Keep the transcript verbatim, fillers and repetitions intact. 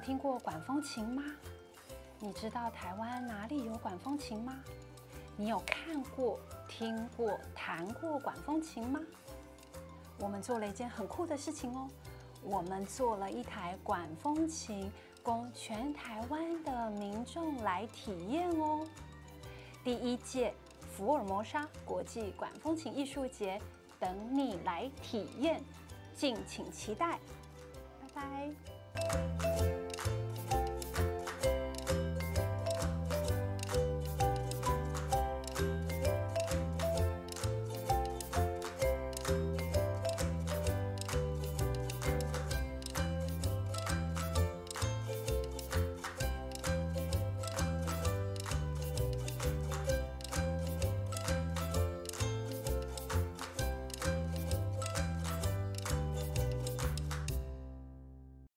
听过管风琴吗？你知道台湾哪里有管风琴吗？你有看过、听过、弹过管风琴吗？我们做了一件很酷的事情哦，我们做了一台管风琴，供全台湾的民众来体验哦。第一届福尔摩沙国际管风琴艺术节等你来体验，敬请期待，拜拜。